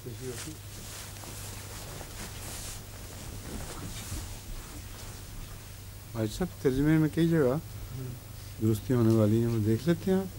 بھائی صاحب ترجمے میں کئی جگہ درستی ہونے والی ہیں، وہ دیکھ لیتے ہیں آپ.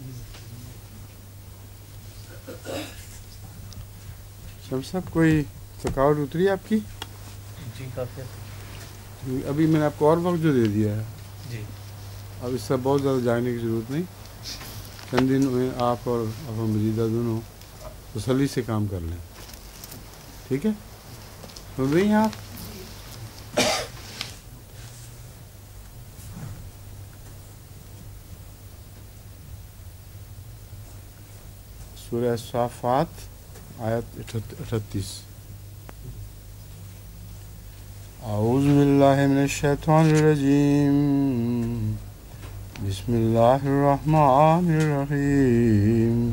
شمس صاحب کوئی تھکاوٹ اتری آپ کی؟ جی کافی. ابھی میں نے آپ کو اور وقت جو دے دیا ہے جی اب اس سے بہت زیادہ جانے کی ضرورت نہیں. چند دن میں آپ اور ابا مجیدہ دونوں تسلی سے کام کر لیں. ٹھیک ہے؟ سن رہی ہیں آپ؟ سورہ صافات آیت 38. اعوذ باللہ من الشیطان الرجیم بسم اللہ الرحمن الرحیم.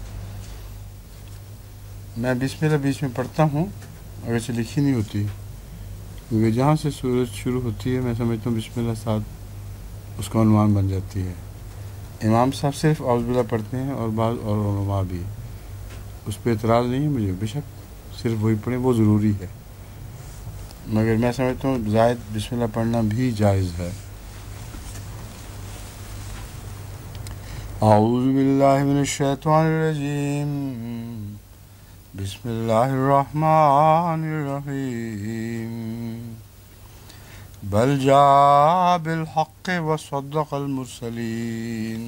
میں بسم اللہ بیچ میں پڑھتا ہوں اگرچہ لکھی نہیں ہوتی، کیونکہ جہاں سے سورج شروع ہوتی ہے میں سمجھتا ہوں بسم اللہ ساتھ اس کا عنوان بن جاتی ہے. امام صاحب صرف اعوذ باللہ پڑھتے ہیں اور بعض اور علماء بھی. اس پہ اعتراض نہیں ہے مجھے، بے شک صرف وہی پڑھیں، وہ ضروری ہے، مگر میں سمجھتا ہوں زائد بسم اللہ پڑھنا بھی جائز ہے. اعوذ باللہ من الشیطان الرجیم بسم اللہ الرحمن الرحیم. بل جاء بالحق وصدق المرسلین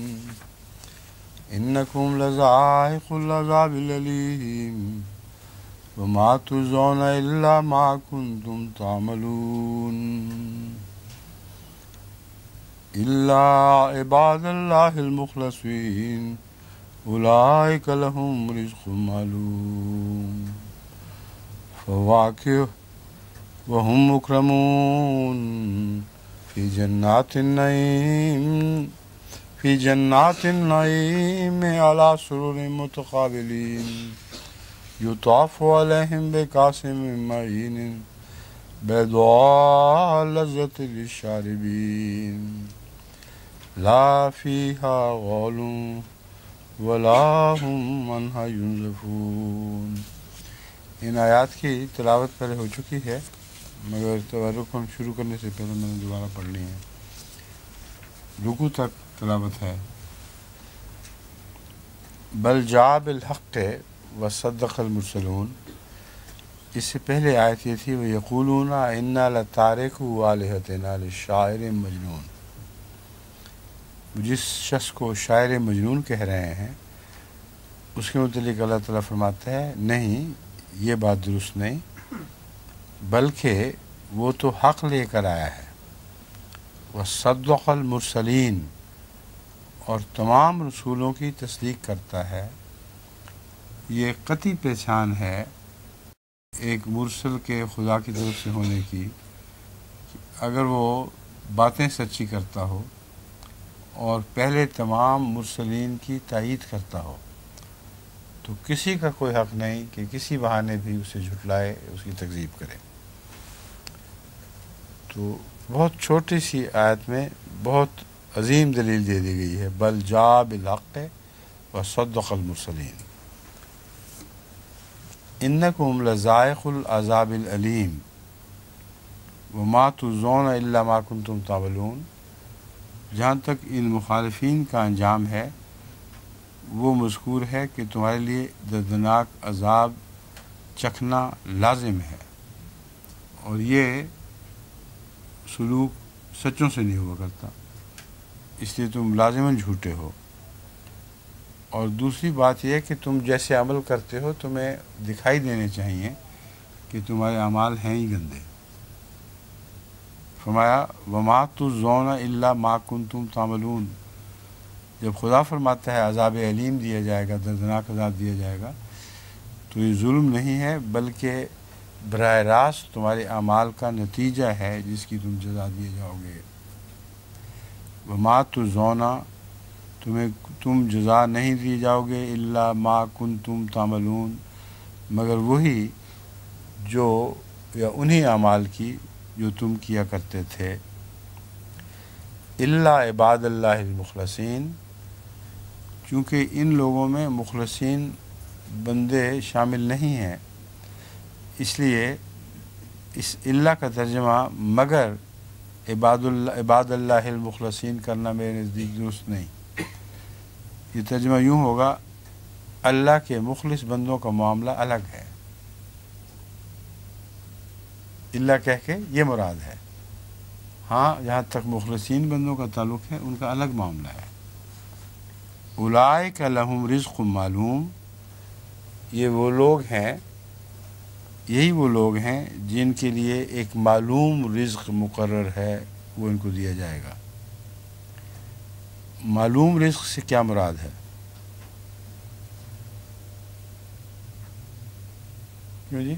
انکم لذائق العذاب العلیم وما تجزون الا ما کنتم تعملون الا عباد اللہ المخلصین اولئک لهم رزق معلوم فواکہ وهم مکرمون فی جنات النعیم علی سرر متقابلین یطاف علیہم بکأس من معین بیضاء لذۃ للشاربین لا فیہا غول ولا هم عنہا ینزفون. ان آیات کی تلاوت پہلے ہو چکی ہے، مگر تبرک ہم شروع کرنے سے پہلے میں نے دوبارہ پڑھنی ہے. رکوع تک تلاوت ہے. بل جاء بالحق وصدق المرسلون. اس سے پہلے آیت یہ تھی وَيَقُولُونَ إِنَّا لَتَارِكُو آلِهَتِنَا لِلشَّاعِرِ مجنون. جس شخص کو شاعر مجنون کہہ رہے ہیں اس کے متعلق اللہ تعالیٰ فرماتا ہے نہیں، یہ بات درست نہیں، بلکہ وہ تو حق لے کر آیا ہے. وَصَدَّقَ الْمُرْسَلِينَ، اور تمام رسولوں کی تصدیق کرتا ہے. یہ قطعی پہچان ہے ایک مرسل کے خدا کی طرف سے ہونے کی. اگر وہ باتیں سچی کرتا ہو اور پہلے تمام مرسلین کی تائید کرتا ہو تو کسی کا کوئی حق نہیں کہ کسی بہانے بھی اسے جھٹلائے، اس کی تکذیب کرے. تو بہت چھوٹی سی آیت میں بہت عظیم دلیل دے دی گئی ہے. بل جاء بالحق وصدق المرسلین انکم لذائق العذاب العلیم وما تجزون الا ما کنتم تعملون. جہاں تک ان مخالفین کا انجام ہے وہ مذکور ہے کہ تمہارے لیے دردناک عذاب چکھنا لازم ہے، اور یہ سلوک سچوں سے نہیں ہوا کرتا، اس لیے تم لازماً جھوٹے ہو. اور دوسری بات یہ ہے کہ تم جیسے عمل کرتے ہو تمہیں دکھائی دینے چاہیے کہ تمہارے اعمال ہیں ہی گندے. فرمایا وما تجزون الا ما کنتم تعملون. جب خدا فرماتا ہے عذاب علیم دیا جائے گا، دردناک عذاب دیا جائے گا، تو یہ ظلم نہیں ہے بلکہ براہ راست تمہارے اعمال کا نتیجہ ہے جس کی تم جزا دیے جاؤ گے. وما تجزون، تم جزا نہیں دی جاؤ گے الا ما کنتم تعملون، مگر وہی جو یا انہی اعمال کی جو تم کیا کرتے تھے. الا عباد اللہ المخلصین، چونکہ ان لوگوں میں مخلصین بندے شامل نہیں ہیں اس لیے اس اللہ کا ترجمہ مگر عباد اللہ المخلصین کرنا میرے نزدیک درست نہیں. یہ ترجمہ یوں ہوگا اللہ کے مخلص بندوں کا معاملہ الگ ہے. اللہ کہہ کے یہ مراد ہے. ہاں جہاں تک مخلصین بندوں کا تعلق ہے ان کا الگ معاملہ ہے. اولئک لہم رزق معلوم، یہ وہ لوگ ہیں، یہی وہ لوگ ہیں جن کے لیے ایک معلوم رزق مقرر ہے، وہ ان کو دیا جائے گا. معلوم رزق سے کیا مراد ہے؟ کیوں جی؟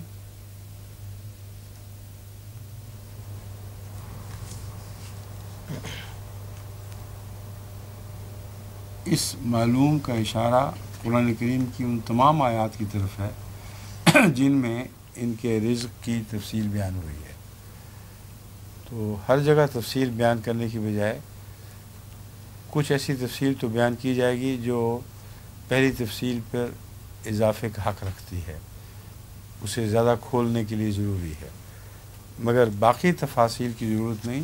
اس معلوم کا اشارہ قرآن کریم کی ان تمام آیات کی طرف ہے جن میں ان کے رزق کی تفصیل بیان ہوئی ہے. تو ہر جگہ تفصیل بیان کرنے کی بجائے کچھ ایسی تفصیل تو بیان کی جائے گی جو پہلی تفصیل پر اضافے کا حق رکھتی ہے، اسے زیادہ کھولنے کے لیے ضروری ہے، مگر باقی تفاصیل کی ضرورت نہیں.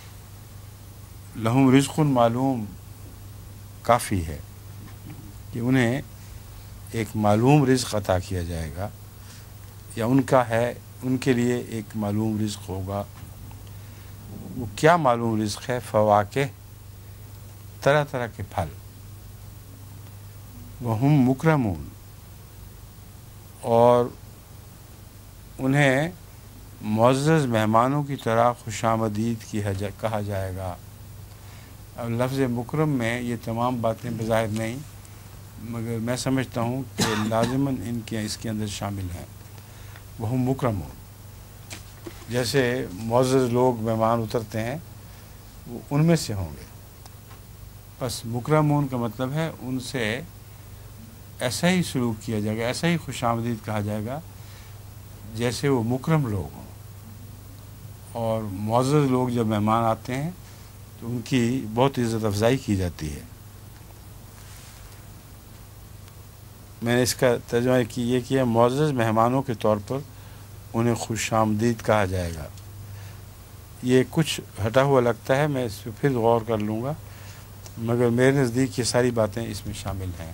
لہم رزق معلوم کافی ہے کہ انہیں ایک معلوم رزق عطا کیا جائے گا، یا ان کا ہے، ان کے لیے ایک معلوم رزق ہوگا. وہ کیا معلوم رزق ہے؟ فواکہ، طرح طرح کے پھل. وہم مکرمون، اور انہیں معزز مہمانوں کی طرح خوش آمدید کہا جائے گا. اب لفظ مکرم میں یہ تمام باتیں بظاہر نہیں، مگر میں سمجھتا ہوں کہ لازماً اس کے اندر شامل ہیں. وہ مکرمون، جیسے معزز لوگ مہمان اترتے ہیں وہ ان میں سے ہوں گے. بس مکرمون کا مطلب ہے ان سے ایسا ہی سلوک کیا جائے گا، ایسا ہی خوش آمدید کہا جائے گا جیسے وہ مکرم لوگ ہوں. اور معزز لوگ جب مہمان آتے ہیں تو ان کی بہت عزت افزائی کی جاتی ہے. میں نے اس کا ترجمہ یہ کیا معزز مہمانوں کے طور پر انہیں خوش آمدید کہا جائے گا. یہ کچھ ہٹا ہوا لگتا ہے، میں اس پہ پھر غور کر لوں گا، مگر میرے نزدیک یہ ساری باتیں اس میں شامل ہیں.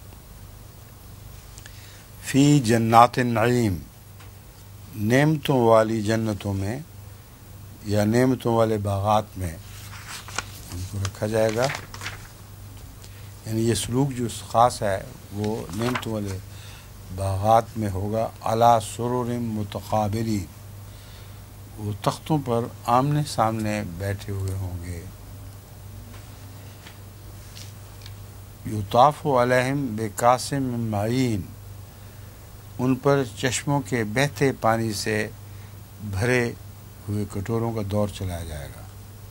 فی جنات النعیم، نعمتوں والی جنتوں میں یا نعمتوں والے باغات میں ان کو رکھا جائے گا. یعنی یہ سلوک جو خاص ہے وہ نعمتوں والے باغات میں ہوگا. علی سرر متقابلین، وہ تختوں پر آمنے سامنے بیٹھے ہوئے ہوں گے. یطاف علیہم بکاس من معین، ان پر چشموں کے بہتے پانی سے بھرے ہوئے کٹوروں کا دور چلایا جائے گا.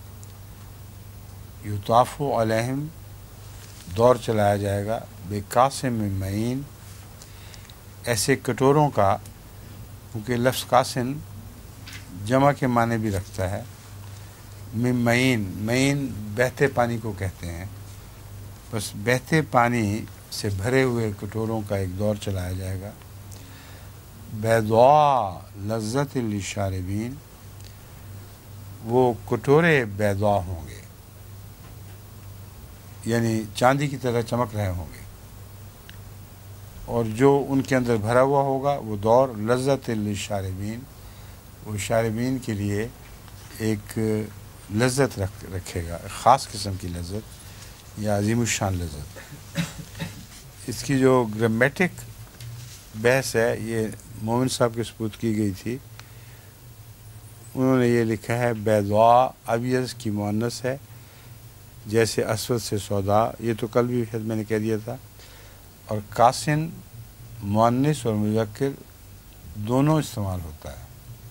یطاف علیہم، دور چلایا جائے گا، بکاس من معین، ایسے کٹوروں کا، کیونکہ لفظ کاسن جمع کے معنی بھی رکھتا ہے. من معین، معین بہتے پانی کو کہتے ہیں. بس بہتے پانی سے بھرے ہوئے کٹوروں کا ایک دور چلایا جائے گا. بیضاء لذت للشاربین، وہ کٹورے بیضاء ہوں گے، یعنی چاندی کی طرح چمک رہے ہوں گے. اور جو ان کے اندر بھرا ہوا ہوگا وہ دور لذت للشاربین، وہ شاربین کے لیے ایک لذت رکھے گا، خاص قسم کی لذت یا عظیم الشان لذت. اس کی جو گرامیٹک بحث ہے یہ مومن صاحب کے سپرد کی گئی تھی. انہوں نے یہ لکھا ہے بیضاء ابیض کی مؤنث ہے، جیسے اسود سے سودا، یہ تو کل بھی میں نے کہہ دیا تھا. اور کاسن مؤنث اور مذکر دونوں استعمال ہوتا ہے.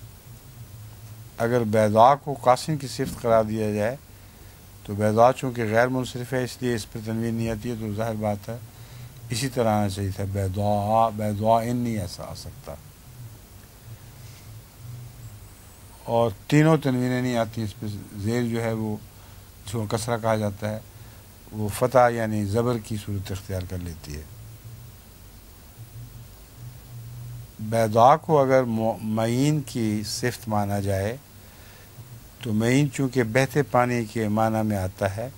اگر بیضاء کو کاسن کی صفت قرار دیا جائے تو بیضاء چونکہ غیر منصرف ہے اس لیے اس پر تنوین نہیں آتی ہے، تو ظاہر بات ہے اسی طرح آنا چاہیے تھا، بیضاء، بیضاء نہیں ایسا آ سکتا. اور تینوں تنوینیں نہیں آتی، اس پہ زیر جو ہے وہ جس کو کسرہ کہا جاتا ہے وہ فتح یعنی زبر کی صورت اختیار کر لیتی ہے. بیضا کو اگر معین کی صفت مانا جائے تو معین چونکہ بہتے پانی کے معنی میں آتا ہے،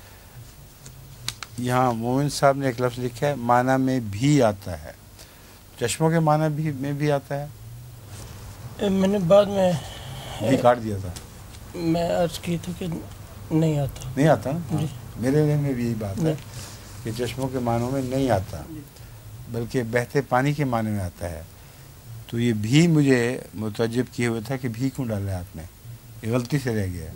یہاں مومن صاحب نے ایک لفظ لکھا ہے معنی میں بھی آتا ہے، چشموں کے معنی میں بھی آتا ہے؟ میں نے بعد میں بھی کاٹ دیا تھا، میں عرض کی تھی کہ نہیں آتا. نہیں آتا نا؟ جی. میرے ذہن میں بھی یہی بات ہے کہ چشموں کے معنوں میں نہیں آتا بلکہ بہتے پانی کے معنی میں آتا ہے. تو یہ بھی مجھے متعجب کیے ہوئے تھا کہ بھی کیوں ڈالا آپ نے، یہ غلطی سے رہ گیا ہے.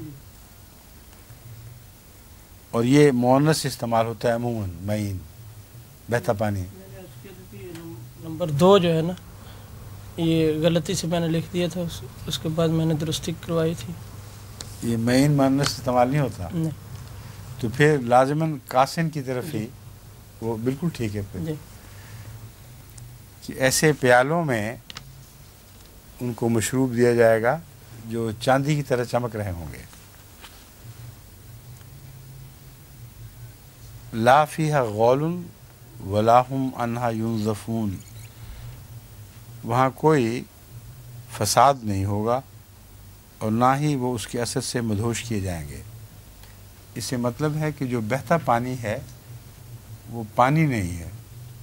اور یہ مؤنث استعمال ہوتا ہے عموماً معین، بہتا پانی. نمبر 2 جو ہے نا، یہ غلطی سے میں نے لکھ دیا تھا، اس کے بعد میں نے درستی کروائی تھی. یہ معین مؤنث استعمال نہیں ہوتا؟ نہیں. تو پھر لازماً قاسن کی طرف ہی وہ بالکل ٹھیک ہے. پھر کہ ایسے پیالوں میں ان کو مشروب دیا جائے گا جو چاندی کی طرح چمک رہے ہوں گے. لا فیہا غول ولا ہم عنہا ینزفون، وہاں کوئی فساد نہیں ہوگا اور نہ ہی وہ اس کے اثر سے مدہوش کیے جائیں گے. اس سے مطلب ہے کہ جو بہتا پانی ہے وہ پانی نہیں ہے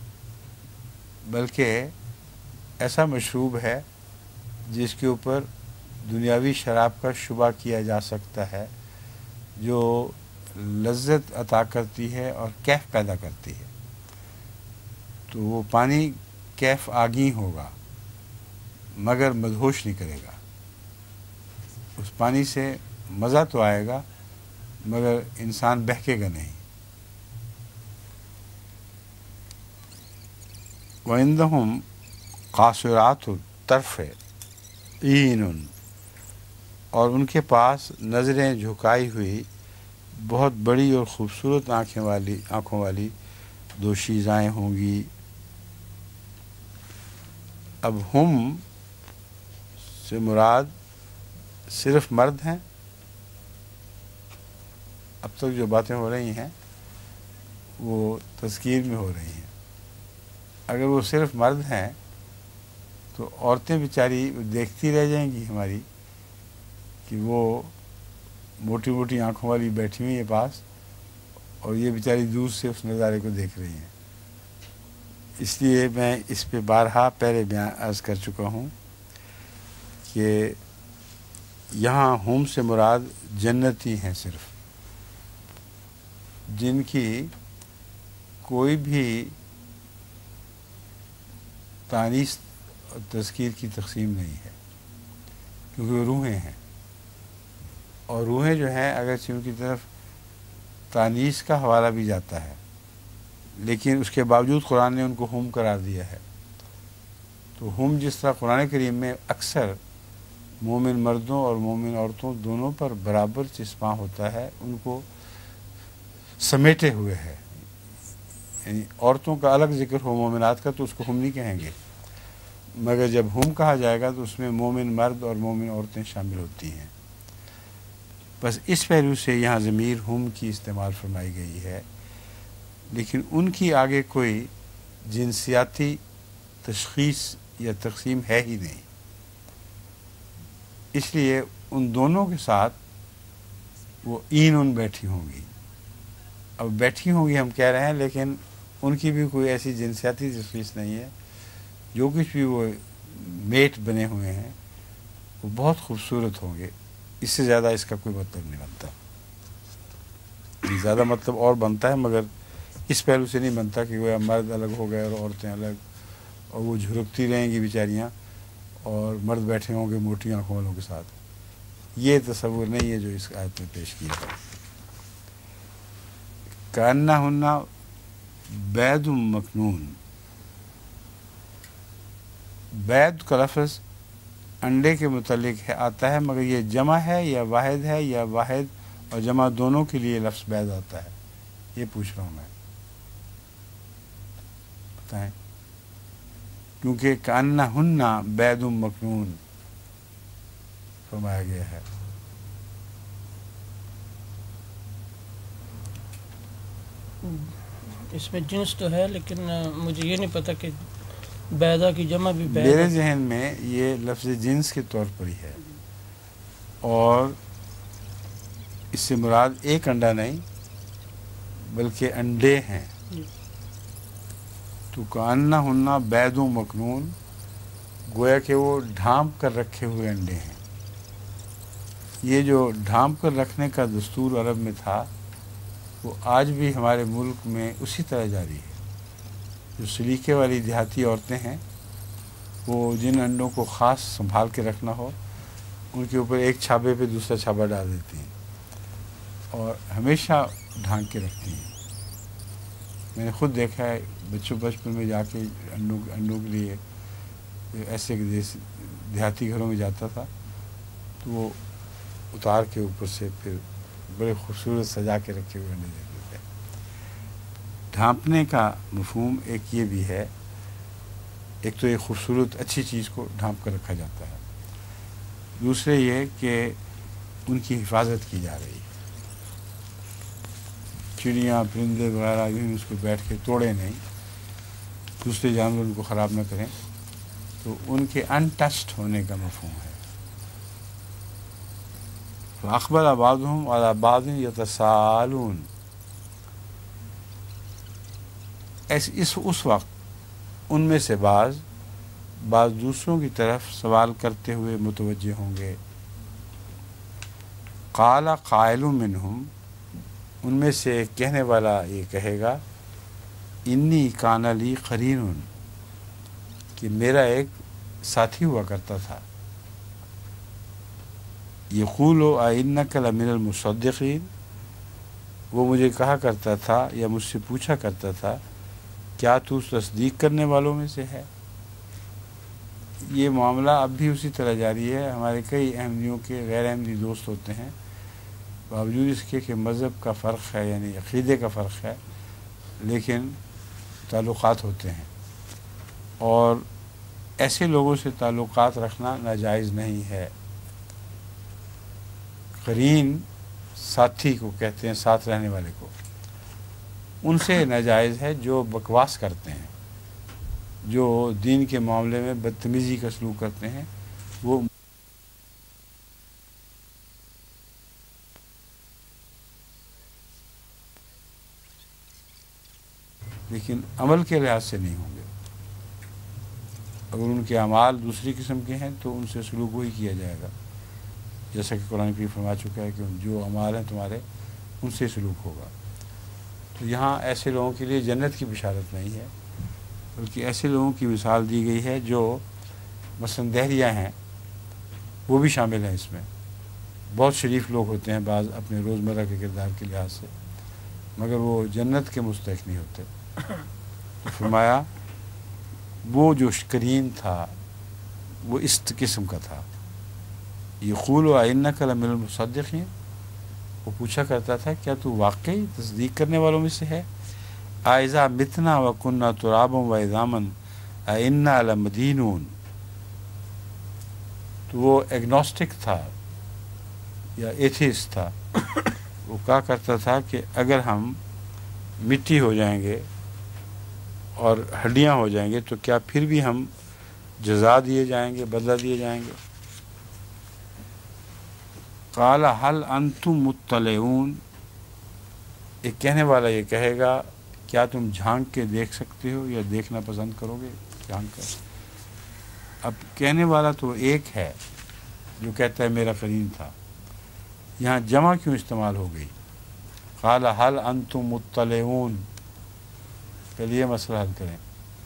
بلکہ ایسا مشروب ہے جس کے اوپر دنیاوی شراب کا شبہ کیا جا سکتا ہے، جو لذت عطا کرتی ہے اور کیف پیدا کرتی ہے. تو وہ پانی کیف آگیں ہوگا مگر مدہوش نہیں کرے گا. اس پانی سے مزہ تو آئے گا مگر انسان بہکے گا نہیں. وَعِندَهُمْ قَاصِرَاتُ الطَّرْفِ عِینٌ، اور ان کے پاس نظریں جھکائی ہوئی بہت بڑی اور خوبصورت آنکھوں والی 2 شیزائیں ہوں گی. اب ہم سے مراد صرف مرد ہیں. اب تک جو باتیں ہو رہی ہیں وہ تذکیر میں ہو رہی ہیں. اگر وہ صرف مرد ہیں تو عورتیں بیچاری دیکھتی رہ جائیں گی ہماری کہ وہ موٹی موٹی آنکھوں والی بیٹھی ہوئی ہے پاس اور یہ بیچاری دور سے اس نظارے کو دیکھ رہی ہیں. اس لیے میں اس پہ بارہا پہلے بیان عرض کر چکا ہوں کہ یہاں ہم سے مراد جنتی ہیں صرف، جن کی کوئی بھی تانیث اور تذکیر کی تقسیم نہیں ہے کیونکہ وہ روحیں ہیں. اور روحیں جو ہیں اگرچہ ان کی طرف تانیث کا حوالہ بھی جاتا ہے لیکن اس کے باوجود قرآن نے ان کو ہم قرار دیا ہے. تو ہم جس طرح قرآن کریم میں اکثر مومن مردوں اور مومن عورتوں دونوں پر برابر چسپاں ہوتا ہے، ان کو سمیٹے ہوئے ہے. یعنی عورتوں کا الگ ذکر ہو مومنات کا تو اس کو ہم نہیں کہیں گے، مگر جب ہم کہا جائے گا تو اس میں مومن مرد اور مومن عورتیں شامل ہوتی ہیں. بس اس پہلو سے یہاں ضمیر ہم کی استعمال فرمائی گئی ہے، لیکن ان کی آگے کوئی جنسیاتی تشخیص یا تقسیم ہے ہی نہیں. اس لیے ان دونوں کے ساتھ وہ ان بیٹھی ہوں گی. اب بیٹھی ہوں گی ہم کہہ رہے ہیں لیکن ان کی بھی کوئی ایسی جنسیاتی تشخیص نہیں ہے. جو کچھ بھی وہ میٹ بنے ہوئے ہیں وہ بہت خوبصورت ہوں گے. اس سے زیادہ اس کا کوئی مطلب نہیں بنتا. زیادہ مطلب اور بنتا ہے مگر اس پہلو سے نہیں بنتا کہ وہ مرد الگ ہو گئے اور عورتیں الگ اور وہ جھرکتی رہیں گی بیچاریاں اور مرد بیٹھے ہوں گے موٹی آنکھوں والوں کے ساتھ. یہ تصور نہیں ہے جو اس آیت میں پیش کیا ہے. کأنہن بید مکنون، بید کا لفظ انڈے کے متعلق آتا ہے مگر یہ جمع ہے یا واحد ہے یا واحد اور جمع دونوں کے لیے لفظ بید آتا ہے، یہ پوچھ رہا ہوں میں، بتائیں. کیونکہ کأنہن بید مکنون فرمایا گیا ہے. اس میں جنس تو ہے لیکن مجھے یہ نہیں پتہ کہ بیدا کی جمع بھی میرے بیدا. ذہن میں یہ لفظ جنس کے طور پر ہی ہے، اور اس سے مراد ایک انڈا نہیں بلکہ انڈے ہیں. تو کأنہن بیض مکنون، گویا کہ وہ ڈھانپ کر رکھے ہوئے انڈے ہیں. یہ جو ڈھانپ کر رکھنے کا دستور عرب میں تھا وہ آج بھی ہمارے ملک میں اسی طرح جاری ہے. جو سلیقے والی دیہاتی عورتیں ہیں وہ جن انڈوں کو خاص سنبھال کے رکھنا ہو ان کے اوپر ایک چھابے پہ دوسرا چھابا ڈال دیتی ہیں اور ہمیشہ ڈھانک کے رکھتی ہیں. میں نے خود دیکھا ہے، بچپن میں جا کے انڈوں کے لیے ایسے دیہاتی گھروں میں جاتا تھا تو وہ اتار کے اوپر سے پھر بڑے خوبصورت سجا کے رکھے ہوئے انڈے دیتے تھے. ڈھانپنے کا مفہوم ایک یہ بھی ہے، ایک تو ایک خوبصورت اچھی چیز کو ڈھانپ کر رکھا جاتا ہے، دوسرے یہ کہ ان کی حفاظت کی جا رہی ہے. چڑیاں پرندے وغیرہ یوں اس کو بیٹھ کے توڑے نہیں، دوسرے جانور ان کو خراب نہ کریں، تو ان کے انٹچڈ ہونے کا مفہوم ہے. فَأَقْبَلَ بَعْضُهُمْ عَلَىٰ بَعْضٍ يَتَسَاءَلُونَ. اس وقت ان میں سے بعض دوسروں کی طرف سوال کرتے ہوئے متوجہ ہوں گے. قال قائل منہم، ان میں سے ایک کہنے والا یہ کہے گا، انی کان لی قرین، کہ میرا ایک ساتھی ہوا کرتا تھا. یقول ائنک لمن المصدقین، وہ مجھے کہا کرتا تھا یا مجھ سے پوچھا کرتا تھا کیا تو تصدیق کرنے والوں میں سے ہے. یہ معاملہ اب بھی اسی طرح جاری ہے. ہمارے کئی احمدیوں کے غیر احمدی دوست ہوتے ہیں، باوجود اس کے کہ مذہب کا فرق ہے یعنی عقیدے کا فرق ہے، لیکن تعلقات ہوتے ہیں، اور ایسے لوگوں سے تعلقات رکھنا ناجائز نہیں ہے. قرین ساتھی کو کہتے ہیں، ساتھ رہنے والے کو. ان سے ناجائز ہے جو بکواس کرتے ہیں، جو دین کے معاملے میں بدتمیزی کا سلوک کرتے ہیں. وہ لیکن عمل کے لحاظ سے نہیں ہوں گے. اگر ان کے اعمال دوسری قسم کے ہیں تو ان سے سلوک وہی کیا جائے گا، جیسا کہ قرآن کریم فرما چکا ہے کہ جو اعمال ہیں تمہارے ان سے سلوک ہوگا. تو یہاں ایسے لوگوں کے لیے جنت کی بشارت نہیں ہے، بلکہ ایسے لوگوں کی مثال دی گئی ہے جو مثلا دہریہ ہیں، وہ بھی شامل ہیں اس میں. بہت شریف لوگ ہوتے ہیں بعض اپنے روزمرہ کے کردار کے لحاظ سے، مگر وہ جنت کے مستحق نہیں ہوتے. تو فرمایا وہ جو قرین تھا وہ اس قسم کا تھا. یقول ائنک لمن المصدقین، وہ پوچھا کرتا تھا کیا تو واقعی تصدیق کرنے والوں میں سے ہے. اذا متنا وکنا ترابا وعظاما ائنا لمدینون. تو وہ ایگنوسٹک تھا یا ایتھیسٹ تھا. وہ کہا کرتا تھا کہ اگر ہم مٹی ہو جائیں گے اور ہڈیاں ہو جائیں گے تو کیا پھر بھی ہم جزا دیے جائیں گے، بدلہ دیے جائیں گے. قال هل انتم مطلعون، ایک کہنے والا یہ کہے گا کیا تم جھانک کے دیکھ سکتے ہو یا دیکھنا پسند کرو گے جھانک کر. اب کہنے والا تو ایک ہے جو کہتا ہے میرا قرین تھا، یہاں جمع کیوں استعمال ہو گئی. قال هل انتم مطلعون، پہلے یہ مسئلہ حل کریں.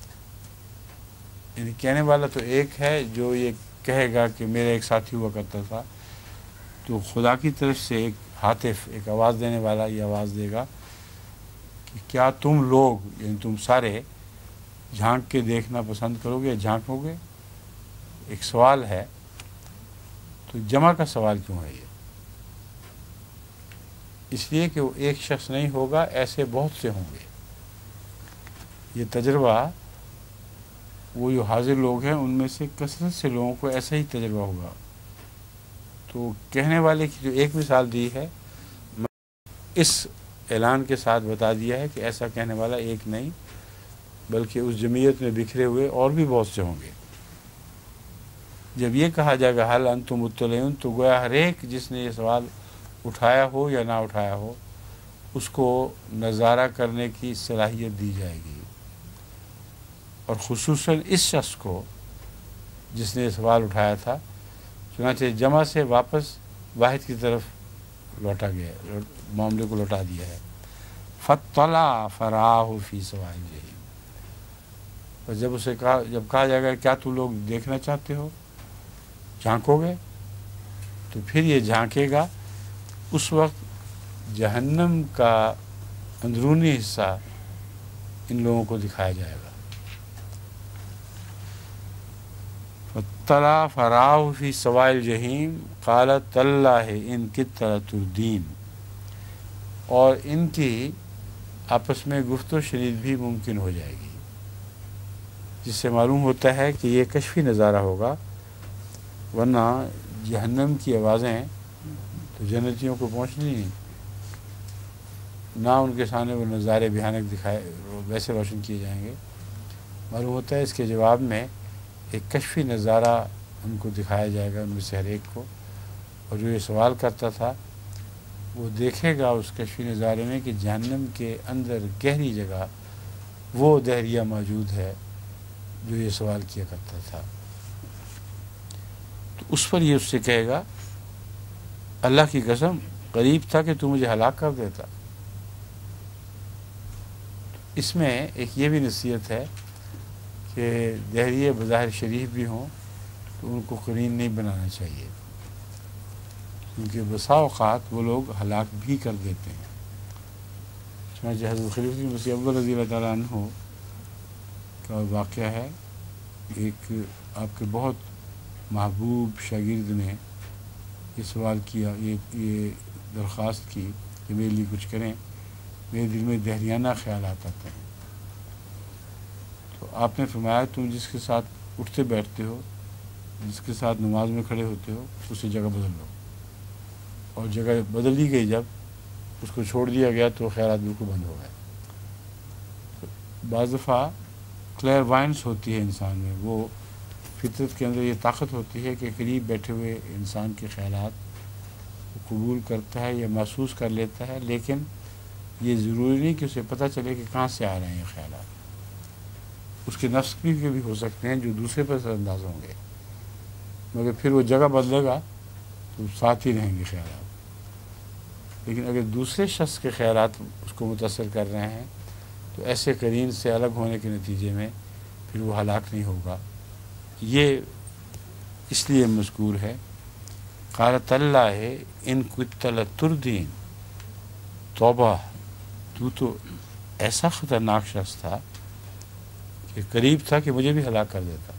یعنی کہنے والا تو ایک ہے جو یہ کہے گا کہ میرا ایک ساتھی ہوا کرتا تھا، تو خدا کی طرف سے ایک ہاتف، ایک آواز دینے والا یہ آواز دے گا کہ کیا تم لوگ یعنی تم سارے جھانک کے دیکھنا پسند کرو گے یا جھانکو گے. ایک سوال ہے، تو جمع کا سوال کیوں ہے یہ؟ اس لیے کہ وہ ایک شخص نہیں ہوگا، ایسے بہت سے ہوں گے. یہ تجربہ وہ جو حاضر لوگ ہیں ان میں سے کثرت سے لوگوں کو ایسا ہی تجربہ ہوگا. تو کہنے والے کی جو ایک مثال دی ہے، اس اعلان کے ساتھ بتا دیا ہے کہ ایسا کہنے والا ایک نہیں بلکہ اس جمعیت میں بکھرے ہوئے اور بھی بہت سے ہوں گے۔ جب یہ کہا جائے گا حل انتم مطلعون، تو گویا ہر ایک جس نے یہ سوال اٹھایا ہو یا نہ اٹھایا ہو اس کو نظارہ کرنے کی صلاحیت دی جائے گی، اور خصوصاً اس شخص کو جس نے یہ سوال اٹھایا تھا۔ چنانچہ جمع سے واپس واحد کی طرف لوٹا گیا، معاملے کو لوٹا دیا ہے۔ فَاطَّلَعَ فَرَآهُ فِي سَوَاءِ الْجَحِيمِ، اور جب کہا جائے گا کیا تو لوگ دیکھنا چاہتے ہو، جھانکو گے، تو پھر یہ جھانکے گا، اس وقت جہنم کا اندرونی حصہ ان لوگوں کو دکھایا جائے گا۔ فَاطَّلَعَ فَرَآهُ فِي سَوَاءِ الْجَحِيمِ قَالَ تَاللَّهِ إِن كِدتَّ لَتُرْدِينِ، اور ان کی آپس میں گفت و شنید بھی ممکن ہو جائے گی، جس سے معلوم ہوتا ہے کہ یہ کشفی نظارہ ہوگا، ورنہ جہنم کی آوازیں تو جنتیوں کو پہنچنی نہیں، نہ ان کے سامنے وہ نظارے بھیانک دکھائے ویسے روشن کیے جائیں گے۔ معلوم ہوتا ہے اس کے جواب میں ایک کشفی نظارہ ان کو دکھایا جائے گا، ان میں سے ہر ایک کو، اور جو یہ سوال کرتا تھا وہ دیکھے گا اس کشفی نظارے میں کہ جہنم کے اندر گہری جگہ وہ دہریہ موجود ہے جو یہ سوال کیا کرتا تھا۔ تو اس پر یہ اس سے کہے گا اللہ کی قسم قریب تھا کہ تو مجھے ہلاک کر دیتا۔ اس میں ایک یہ بھی نصیحت ہے کہ دہریے بظاہر شریف بھی ہوں تو ان کو قرین نہیں بنانا چاہیے، کیونکہ بسا اوقات وہ لوگ ہلاک بھی کر دیتے ہیں۔ چنانچہ حضرت خلیفۃ مسیح اول رضی اللہ تعالیٰ عنہ کا واقعہ ہے، ایک آپ کے بہت محبوب شاگرد نے یہ سوال کیا، یہ درخواست کی کہ میرے لیے کچھ کریں، میرے دل میں دہریانہ خیالات آتے ہیں۔ تو آپ نے فرمایا تم جس کے ساتھ اٹھتے بیٹھتے ہو، جس کے ساتھ نماز میں کھڑے ہوتے ہو، اسے جگہ بدل لو، اور جگہ بدل دی گئی، جب اس کو چھوڑ دیا گیا تو خیالات بالکل بند ہو گئے۔ بعض دفعہ کلیئر وائنس ہوتی ہے انسان میں، وہ فطرت کے اندر یہ طاقت ہوتی ہے کہ قریب بیٹھے ہوئے انسان کے خیالات کو قبول کرتا ہے یا محسوس کر لیتا ہے، لیکن یہ ضروری نہیں کہ اسے پتہ چلے کہ کہاں سے آ رہے ہیں یہ خیالات۔ اس کے نفس بھی ہو سکتے ہیں جو دوسرے پر اثر انداز ہوں گے، مگر پھر وہ جگہ بدلے گا تو ساتھ ہی رہیں گے خیالات۔ لیکن اگر دوسرے شخص کے خیالات اس کو متاثر کر رہے ہیں تو ایسے قرین سے الگ ہونے کے نتیجے میں پھر وہ ہلاک نہیں ہوگا۔ یہ اس لیے مذکور ہے، قالت اللہ ان کنت لتردین، توبہ تو ایسا خطرناک شخص تھا کہ قریب تھا کہ مجھے بھی ہلاک کر دیتا۔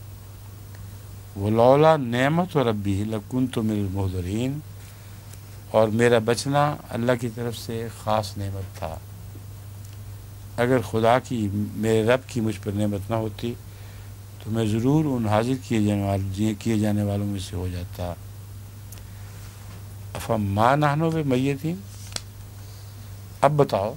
ولولا نعمت ربی لکنت من المحضرین، اور میرا بچنا اللہ کی طرف سے خاص نعمت تھا۔ اگر خدا کی، میرے رب کی مجھ پر نعمت نہ ہوتی تو میں ضرور ان حاضر کیے جانے والوں میں سے ہو جاتا۔ افما نحن بمیتین، اب بتاؤ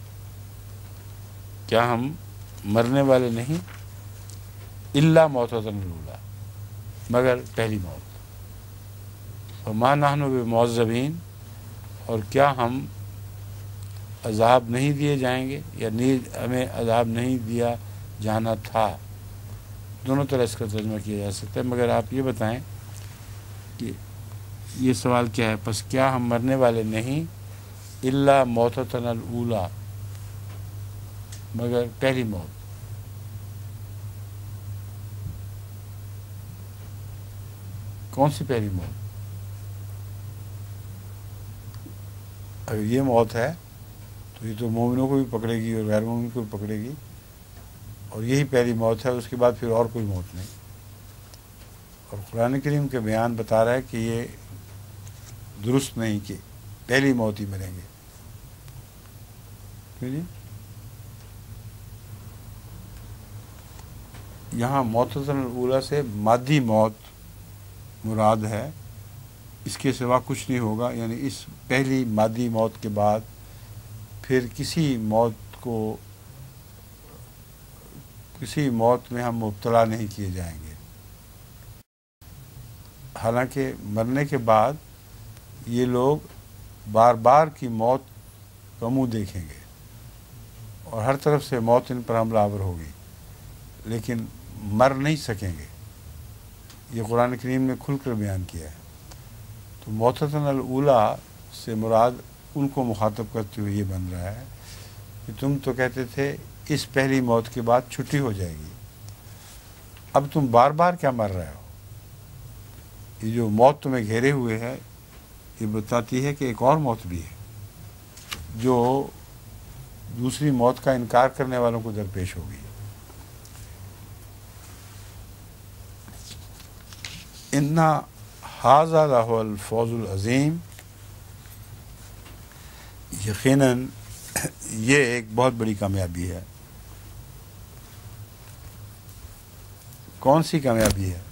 کیا ہم مرنے والے نہیں، الا موتتنا الاولی، مگر پہلی موت۔ وما نحن بمعذبین، اور کیا ہم عذاب نہیں دیے جائیں گے، یا ہمیں عذاب نہیں دیا جانا تھا۔ دونوں طرح اس کا ترجمہ کیا جا سکتا ہے، مگر آپ یہ بتائیں کہ یہ سوال کیا ہے، پس کیا ہم مرنے والے نہیں، الا موتتنا الاولی، مگر پہلی موت۔ کون سی پہلی موت؟ اگر یہ موت ہے تو یہ تو مومنوں کو بھی پکڑے گی اور غیر مومن کو بھی پکڑے گی، اور یہی پہلی موت ہے، اس کے بعد پھر اور کوئی موت نہیں۔ اور قرآن کریم کے بیان بتا رہا ہے کہ یہ درست نہیں کہ پہلی موت ہی مریں گے۔ کیوں جی؟ یہاں موتتنا الاولی سے مادی موت مراد ہے، اس کے سوا کچھ نہیں ہوگا، یعنی اس پہلی مادی موت کے بعد پھر کسی موت کسی موت میں ہم مبتلا نہیں کیے جائیں گے، حالانکہ مرنے کے بعد یہ لوگ بار بار کی موت کا منہ دیکھیں گے اور ہر طرف سے موت ان پر حملہ آور ہوگی، لیکن مر نہیں سکیں گے۔ یہ قرآن کریم نے کھل کر بیان کیا ہے۔ تو موتتن الاولیٰ سے مراد ان کو مخاطب کرتے ہوئے یہ بن رہا ہے کہ تم تو کہتے تھے اس پہلی موت کے بعد چھٹی ہو جائے گی، اب تم بار بار کیا مر رہے ہو؟ یہ جو موت تمہیں گھیرے ہوئے ہے یہ بتاتی ہے کہ ایک اور موت بھی ہے جو دوسری موت کا انکار کرنے والوں کو درپیش ہوگی۔ اِنَّ هَذَا لَهُوَ الْفَوْزُ الْعَظِيمُ، یقیناً یہ ایک بہت بڑی کامیابی ہے۔ کون سی کامیابی ہے؟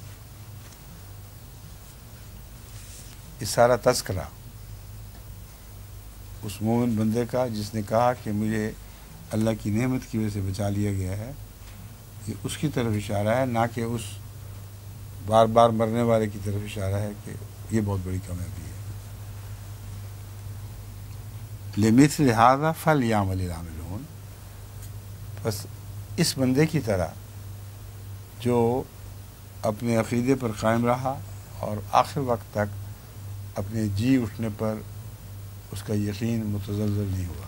یہ سارا تذکرہ اس مومن بندے کا جس نے کہا کہ مجھے اللہ کی نعمت کی وجہ سے بچا لیا گیا ہے، یہ اس کی طرف اشارہ ہے، نہ کہ اس بار بار مرنے والے کی طرف اشارہ ہے کہ یہ بہت بڑی کامیابی ہے۔ لِمِثْلِ هَذَا فَلْيَعْمَلِ الْعَامِلُونَ، بس اس بندے کی طرح جو اپنے عقیدے پر قائم رہا اور آخر وقت تک اپنے جی اٹھنے پر اس کا یقین متزلزل نہیں ہوا۔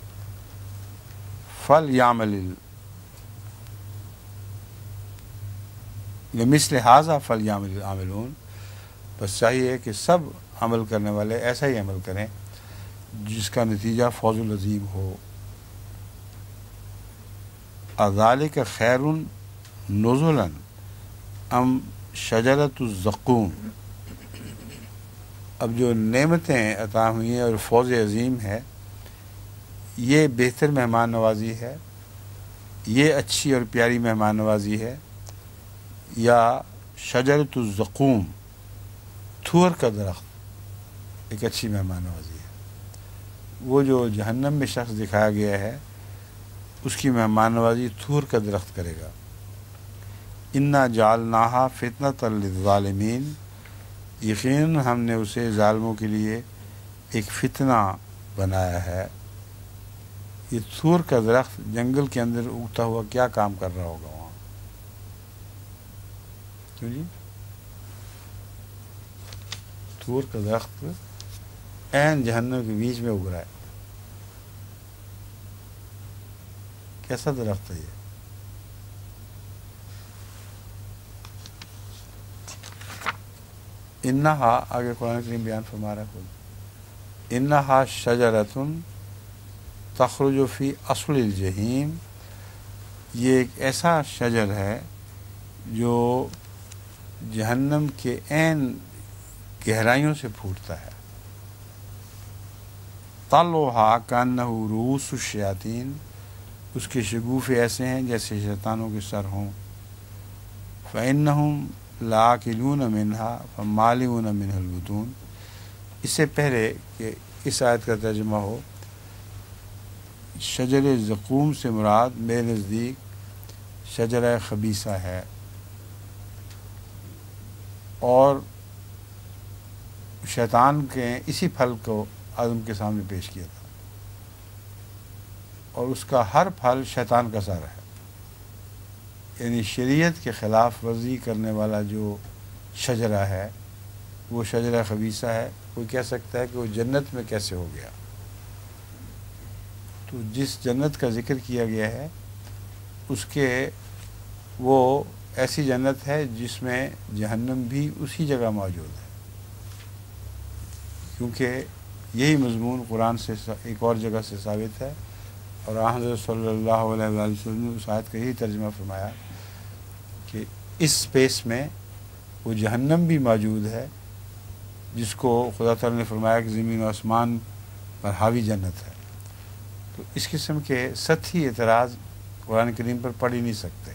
لِمِثْلِ هَذَا فَلْيَعْمَلِ الْعَامِلُونَ، بس چاہیے کہ سب عمل کرنے والے ایسا ہی عمل کریں جس کا نتیجہ فوز العظیم ہو۔ اَذَلِكَ خَيْرٌ نُزُلًا ام شجرۃ الزقوم، اب جو نعمتیں عطا ہوئی ہیں اور فوز عظیم ہے، یہ بہتر مہمان نوازی ہے، یہ اچھی اور پیاری مہمان نوازی ہے، یا شجرۃ الزقوم تھور کا درخت ایک اچھی مہمان نوازی ہے۔ وہ جو جہنم میں شخص دکھایا گیا ہے اس کی مہمان نوازی تھور کا درخت کرے گا۔ اِنَّا جَعَلْنَاهَا فِتْنَةً لِلظَّالِمِينَ، یقیناً ہم نے اسے ظالموں کے لیے ایک فتنہ بنایا ہے۔ یہ تھور کا درخت جنگل کے اندر اگتا ہوا کیا کام کر رہا ہوگا وہاں؟ کیوں جی؟ تھور کا درخت عین جہنم کے بیچ میں اگ رہا ہے، کیسا درخت ہے یہ؟ انہا، آگے قرآن کریم بیان فرما رہا ہے خود، انہا شجرۃ تخرج فی اصل الجحیم، یہ ایک ایسا شجر ہے جو جہنم کے عین گہرائیوں سے پھوٹتا ہے۔ طلعھا کانہ رؤوس الشیاطین، اس کے شگوفے ایسے ہیں جیسے شیطانوں کے سر ہوں۔ فإنہم لآکلون منہا فمالئون منہ البطون، اس سے پہلے کہ اس آیت کا ترجمہ ہو، شجر زقوم سے مراد میرے نزدیک شجرہ خبیثہ ہے، اور شیطان کے اسی پھل کو آدم کے سامنے پیش کیا تھا، اور اس کا ہر پھل شیطان کا سر ہے، یعنی شریعت کے خلاف ورزی کرنے والا جو شجرہ ہے وہ شجرہ خبیثہ ہے۔ کوئی کہہ سکتا ہے کہ وہ جنت میں کیسے ہو گیا؟ تو جس جنت کا ذکر کیا گیا ہے اس کے وہ ایسی جنت ہے جس میں جہنم بھی اسی جگہ موجود ہے، کیونکہ یہی مضمون قرآن سے ایک اور جگہ سے ثابت ہے، اور حضرت صلی اللہ علیہ وآلہ وسلم نے اس آیت کا یہی ترجمہ فرمایا کہ اس سپیس میں وہ جہنم بھی موجود ہے جس کو خدا تعالیٰ نے فرمایا کہ زمین و آسمان پر حاوی جنت ہے۔ تو اس قسم کے سطحی اعتراض قرآن کریم پر پڑھ ہی نہیں سکتے۔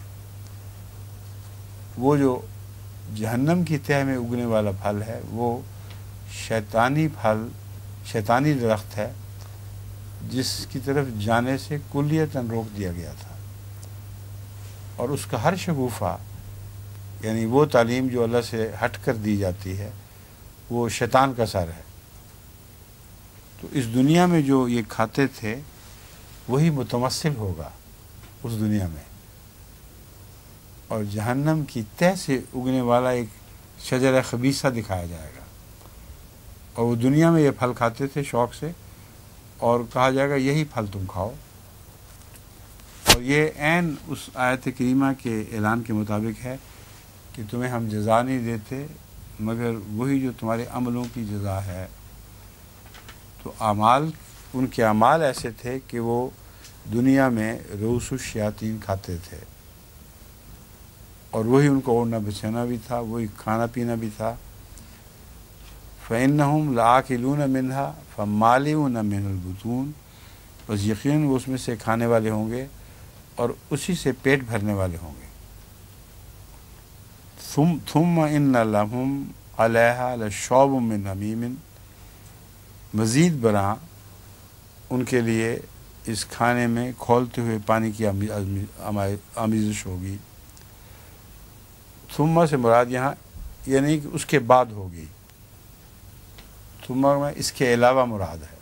وہ جو جہنم کی تہہ میں اگنے والا پھل ہے وہ شیطانی پھل، شیطانی درخت ہے جس کی طرف جانے سے کلیتاً روک دیا گیا تھا۔ اور اس کا ہر شگوفہ، یعنی وہ تعلیم جو اللہ سے ہٹ کر دی جاتی ہے، وہ شیطان کا سر ہے۔ تو اس دنیا میں جو یہ کھاتے تھے وہی متمثل ہوگا اس دنیا میں، اور جہنم کی تہہ سے اگنے والا ایک شجرہ خبیثہ دکھایا جائے گا، اور وہ دنیا میں یہ پھل کھاتے تھے شوق سے، اور کہا جائے گا یہی پھل تم کھاؤ۔ اور یہ عین اس آیت کریمہ کے اعلان کے مطابق ہے کہ تمہیں ہم جزا نہیں دیتے مگر وہی جو تمہارے عملوں کی جزا ہے۔ تو اعمال، ان کے اعمال ایسے تھے کہ وہ دنیا میں رؤوس الشیاطین کھاتے تھے، اور وہی ان کو اوڑھنا بچھانا بھی تھا، وہی کھانا پینا بھی تھا۔ فَإِنَّهُمْ لَآكِلُونَ مِنْهَا فَمَالِئُونَ مِنْهُ الْبُطُونَ، بس یقین وہ اس میں سے کھانے والے ہوں گے اور اسی سے پیٹ بھرنے والے ہوں گے۔ ثُمَّ إِنَّ لَهُمْ عَلَيْهَا لَشَوْبٌ مِّنْ حَمِيمٍ، مزید برآں ان کے لیے اس کھانے میں کھولتے ہوئے پانی کی آمیزش ہوگی۔ ثم سے مراد یہاں یہ نہیں کہ اس کے بعد ہوگی، ثم میں اس کے علاوہ مراد ہے،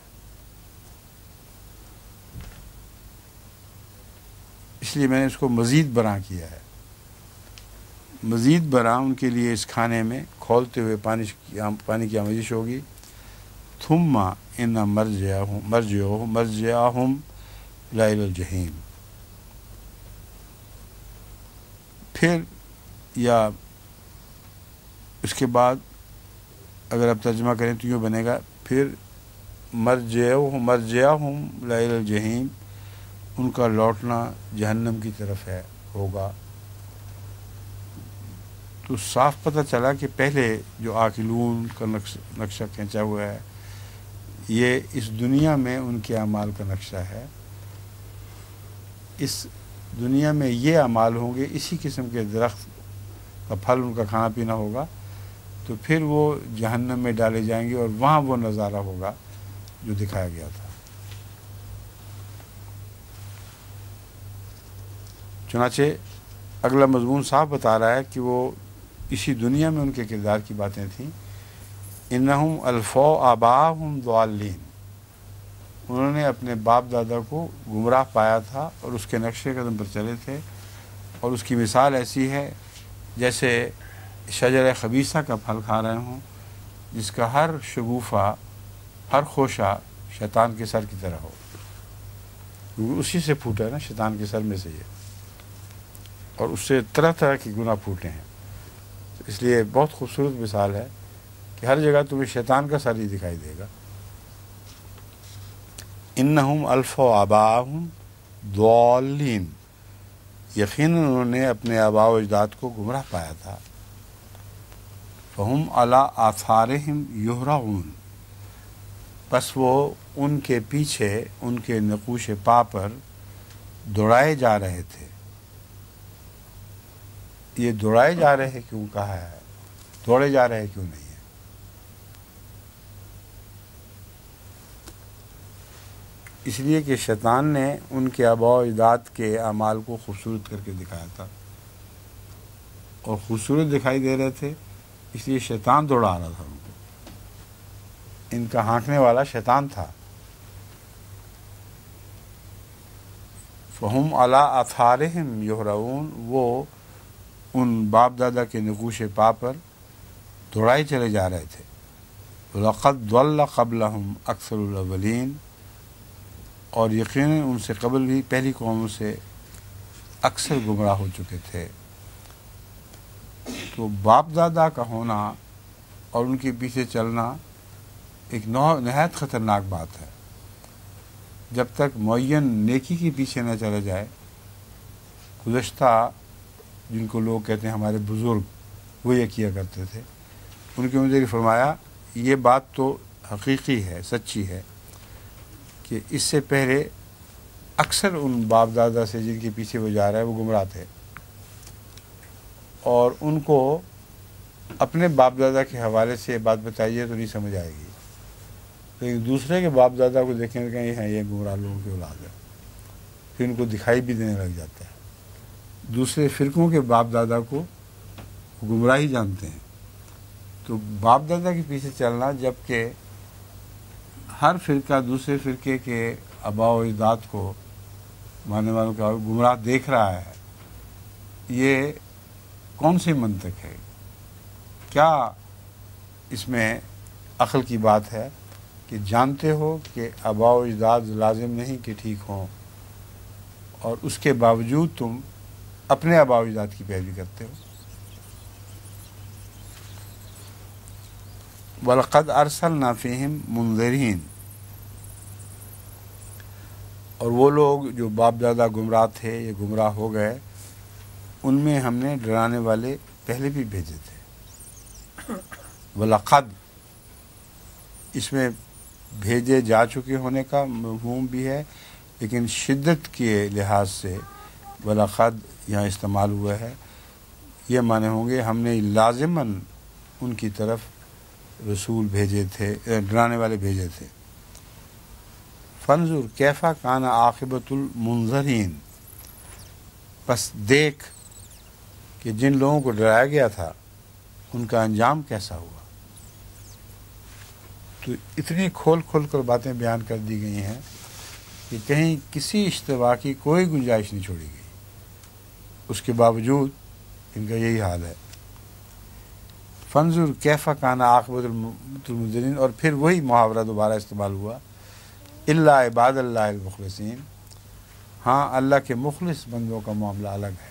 اس لیے میں نے اس کو مزید برآں کیا ہے۔ مزید برآں ان کے لیے اس کھانے میں کھولتے ہوئے پانی کی آمیزش ہوگی۔ ثم ان مرجعہم الی الجحیم، پھر یا اس کے بعد اگر آپ ترجمہ کریں تو یوں بنے گا، پھر مرجعہم الی الجحیم، ان کا لوٹنا جہنم کی طرف ہوگا۔ تو صاف پتہ چلا کہ پہلے جو آکلون کا نقشہ کھینچا ہوا ہے یہ اس دنیا میں ان کے اعمال کا نقشہ ہے۔ اس دنیا میں یہ اعمال ہوں گے، اسی قسم کے درخت کا پھل ان کا کھانا پینا ہوگا، تو پھر وہ جہنم میں ڈالے جائیں گے اور وہاں وہ نظارہ ہوگا جو دکھایا گیا تھا۔ چنانچہ اگلا مضمون صاف بتا رہا ہے کہ وہ اسی دنیا میں ان کے کردار کی باتیں تھیں۔ انہم الفوا آباءہم ضالین، انہوں نے اپنے باپ دادا کو گمراہ پایا تھا اور اس کے نقش قدم پر چلے تھے، اور اس کی مثال ایسی ہے جیسے شجرہ خبیثہ کا پھل کھا رہے ہوں جس کا ہر شگوفہ، ہر خوشہ شیطان کے سر کی طرح ہو، کیونکہ اسی سے پھوٹا ہے نا، شیطان کے سر میں سے یہ، اور اس سے طرح طرح کے گناہ پھوٹے ہیں۔ اس لیے بہت خوبصورت مثال ہے کہ ہر جگہ تمہیں شیطان کا سر ہی دکھائی دے گا۔ انہم الفوا آباءہم ضالین، یقیناً انہوں نے اپنے آباء و اجداد کو گمراہ پایا تھا۔ فہم علی آثارہم یہرعون، بس وہ ان کے پیچھے ان کے نقوش پا پر دوڑائے جا رہے تھے۔ یہ دوڑائے جا رہے کیوں کہا ہے، دوڑے جا رہے کیوں نہیں ہے؟ اس لیے کہ شیطان نے ان کے آباء و اجداد کے اعمال کو خوبصورت کر کے دکھایا تھا، اور خوبصورت دکھائی دے رہے تھے، اس لیے شیطان دوڑا رہا تھا ان کو، ان کا ہانکنے والا شیطان تھا۔ فہم علی آثارہم یہرعون، وہ ان باپ دادا کے نقوش پا پر دوڑائے چلے جا رہے تھے۔ لقد ضل قبلہم اکثر الاولین، اور یقیناً ان سے قبل بھی پہلی قوموں سے اکثر گمراہ ہو چکے تھے۔ تو باپ دادا کا ہونا اور ان کے پیچھے چلنا ایک نہایت خطرناک بات ہے۔ جب تک معین نیکی کے پیچھے نہ چلا جائے، گزشتہ جن کو لوگ کہتے ہیں ہمارے بزرگ، وہ یہ کیا کرتے تھے، ان کے مجھے فرمایا یہ بات تو حقیقی ہے، سچی ہے کہ اس سے پہلے اکثر ان باپ دادا سے جن کے پیچھے وہ جا رہا ہے وہ گمراہ تھے، اور ان کو اپنے باپ دادا کے حوالے سے یہ بات بتائیے تو نہیں سمجھ آئے گی، لیکن دوسرے کے باپ دادا کو دیکھیں کہ یہ گمراہ لوگوں کی اولاد ہے، پھر ان کو دکھائی بھی دینے لگ جاتا ہے۔ دوسرے فرقوں کے باپ دادا کو گمراہی جانتے ہیں، تو باپ دادا کے پیچھے چلنا، جبکہ ہر فرقہ دوسرے فرقے کے آباء و اجداد کو ماننے والوں کا گمراہ دیکھ رہا ہے، یہ کون سی منطق ہے؟ کیا اس میں عقل کی بات ہے کہ جانتے ہو کہ آباء و اجداد لازم نہیں کہ ٹھیک ہوں، اور اس کے باوجود تم اپنے آباء و اجداد کی پیروی کرتے ہو؟ وَلَقَدْ أَرْسَلْنَا فِيهِمْ مُنذِرِينَ، اور وہ لوگ جو باپ دادا گمراہ تھے یا گمراہ ہو گئے، ان میں ہم نے ڈرانے والے پہلے بھی بھیجے تھے۔ وَلَقَدْ، اس میں بھیجے جا چکے ہونے کا مفہوم بھی ہے، لیکن شدت کے لحاظ سے وَلَقَدْ یہاں استعمال ہوا ہے، یہ معنی ہوں گے ہم نے لازماً ان کی طرف رسول بھیجے تھے، ڈرانے والے بھیجے تھے۔ فانظر کیف کان عاقبۃ المنذرین، پس دیکھ کہ جن لوگوں کو ڈرایا گیا تھا ان کا انجام کیسا ہوا۔ تو اتنی کھول کھول کر باتیں بیان کر دی گئی ہیں کہ کہیں کسی اشتباہ کی کوئی گنجائش نہیں چھوڑی گئی، اس کے باوجود ان کا یہی حال ہے۔ فانظر کیف کان عاقبۃ المنذرین، اور پھر وہی محاورہ دوبارہ استعمال ہوا، الا عباد اللہ المخلصین، ہاں اللہ کے مخلص بندوں کا معاملہ الگ ہے،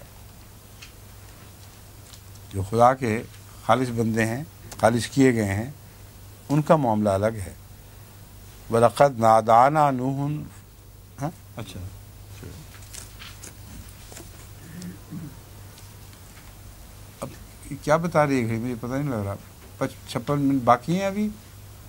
جو خدا کے خالص بندے ہیں، خالص کیے گئے ہیں، ان کا معاملہ الگ ہے۔ وَلَقَدْ نَادَانَا نُوحٌ، اچھا اب کیا بتا رہی ہے گھڑی، مجھے پتہ نہیں لگ رہا، 56 منٹ باقی ہیں ابھی،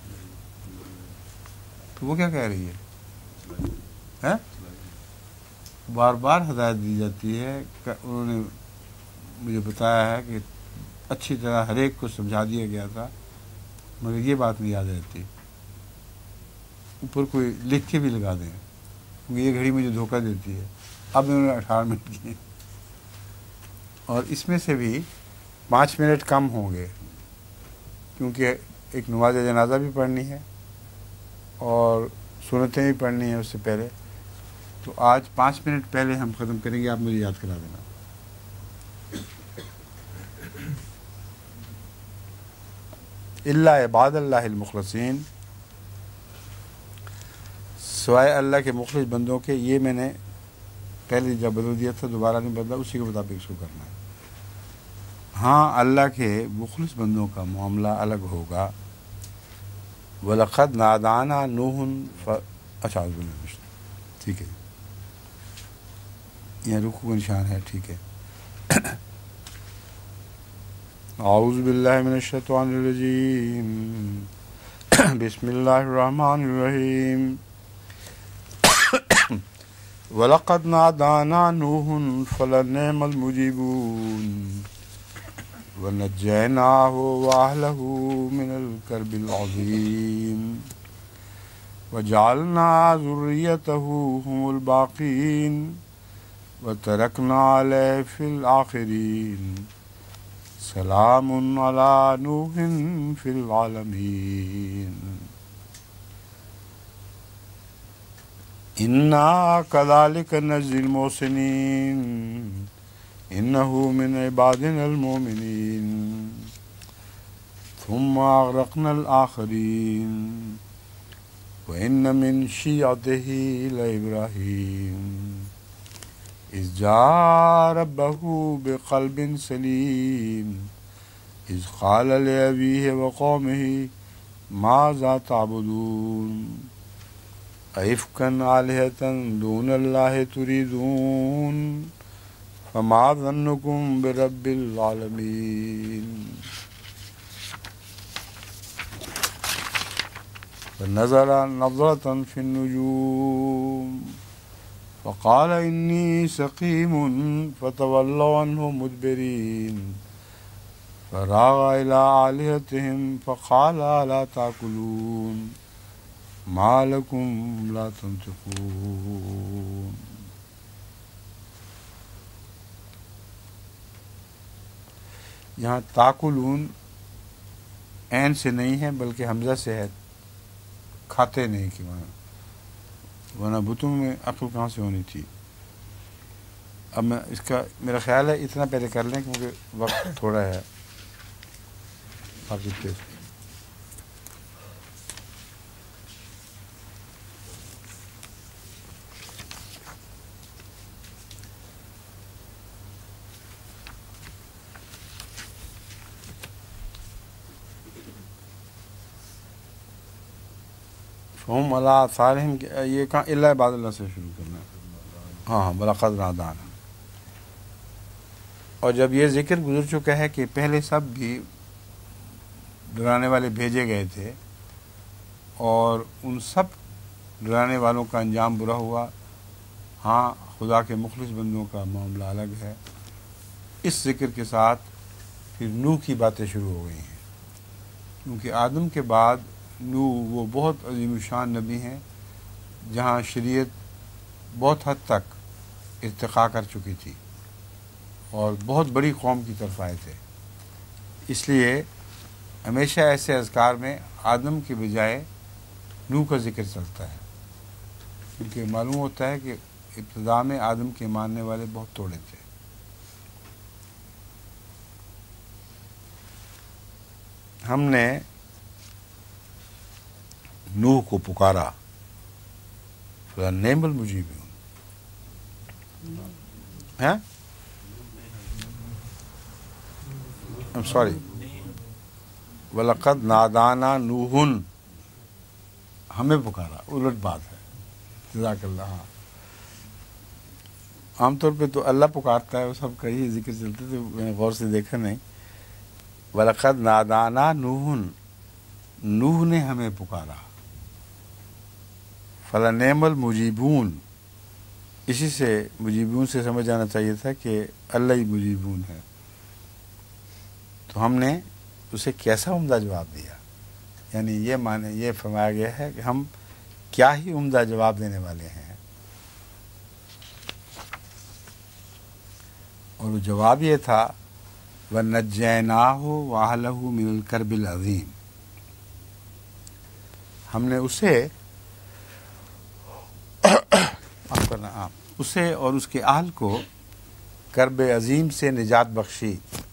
تو وہ کیا کہہ رہی ہے؟ بار بار ہدایت دی جاتی ہے، انہوں نے مجھے بتایا ہے کہ اچھی طرح ہر ایک کو سمجھا دیا گیا تھا، مگر یہ بات نہیں یاد رہتی، اوپر کوئی لکھ کے بھی لگا دیں، کیونکہ یہ گھڑی مجھے دھوکہ دیتی ہے۔ اب انہوں نے 18 منٹ کیے، اور اس میں سے بھی 5 منٹ کم ہوں گے، کیونکہ ایک نماز جنازہ بھی پڑھنی ہے اور سنتیں بھی پڑھنی ہیں اس سے پہلے، تو آج 5 منٹ پہلے ہم ختم کریں گے، آپ مجھے یاد کرا دینا۔ الا عباد اللہ المخلصین، سوائے اللہ کے مخلص بندوں کے، یہ میں نے پہلے جب بدل دیا تھا دوبارہ نہیں بدلا، اسی کے مطابق اس کو کرنا ہے۔ ہاں اللہ کے مخلص بندوں کا معاملہ الگ ہوگا۔ وَلَقَدْ نَادَانَا نُوحٌ، اچھا ٹھیک ہے، یہ رکوع کا نشان ہے، ٹھیک ہے۔ اعوذ باللہ من الشیطان الرجیم، بسم اللہ الرحمن الرحیم۔ وَلَقَدْ نَادَانَا نُوحٌ فَلَنِعْمَ الْمُجِيبُونَ وَنَجَّيْنَاهُ وَأَهْلَهُ مِنَ الْكَرْبِ الْعَظِيمِ وَجَعَلْنَا ذُرِّيَّتَهُ هُمُ الْبَاقِينَ وَتَرَكْنَا عَلَيْهِ فِي الْآخِرِينَ سلام علی نوح فی العالمین انا کذالک نجزی المحسنین انہ من عبادنا المؤمنین ثم اغرقنا الآخرین وان من شیعته لابراہیم اذ جاء ربه بقلب سلیم اذ قال لأبيه وقومه ماذا تعبدون أئفكا آلهة دون الله تريدون فما ظنكم برب العالمين فنظر نظرة في النجوم فقال إني سقيم فتولوا عنه مدبرين فراغ إلى آلهتهم فقال ألا تأكلون ما لكم لا تنطقون یہاں تاکلون عین سے نہیں ہے بلکہ حمزہ سے ہے، کھاتے نہیں کی معنی، ورنہ بتوں میں عقل کہاں سے ہونی تھی۔ اب میں اس کا میرا خیال ہے اتنا پہلے کر لیں کیونکہ وقت تھوڑا ہے آپ کے۔ فہم علی آثارہم، یہ کہاں الا عباد اللہ سے شروع کرنا ہے۔ ہاں وَلَقَدْ نَادَانَا۔ اور جب یہ ذکر گزر چکا ہے کہ پہلے سب بھی ڈرانے والے بھیجے گئے تھے اور ان سب ڈرانے والوں کا انجام برا ہوا، ہاں خدا کے مخلص بندوں کا معاملہ الگ ہے، اس ذکر کے ساتھ پھر نوح کی باتیں شروع ہو گئی ہیں، کیونکہ آدم کے بعد نوح وہ بہت عظیم الشان نبی ہیں جہاں شریعت بہت حد تک ارتقا کر چکی تھی اور بہت بڑی قوم کی طرف آئے تھے۔ اس لیے ہمیشہ ایسے اذکار میں آدم کے بجائے نوح کا ذکر چلتا ہے، کیونکہ معلوم ہوتا ہے کہ ابتدا میں آدم کے ماننے والے بہت تھوڑے تھے۔ ہم نے نوح کو پکارا، فَلَنِعْمَ الْمُجِيبُونَ، ہیں سوری وَلَقَدْ نَادَانَا نُوحٌ، ہمیں پکارا، الٹ بات ہے۔ جزاک اللہ۔ ہاں عام طور پہ تو اللہ پکارتا ہے، وہ سب کا ہی ذکر چلتے تھے، میں نے غور سے دیکھا نہیں۔ وَلَقَدْ نَادَانَا نُوحٌ، نوح نے ہمیں پکارا، فَلَنِعْمَ الْمُجِيبُونَ، اسی سے مجیبون سے سمجھ جانا چاہیے تھا کہ اللہ ہی مجیبون ہے۔ تو ہم نے اسے کیسا عمدہ جواب دیا، یعنی یہ فرمایا گیا ہے کہ ہم کیا ہی عمدہ جواب دینے والے ہیں، اور وہ جواب یہ تھا وَنَجَّيْنَاهُ وَأَهْلَهُ مِنَ الْكَرْبِ الْعَظِيمِ، ہم نے اسے اور اس کے اہل کو کرب عظیم سے نجات بخشی،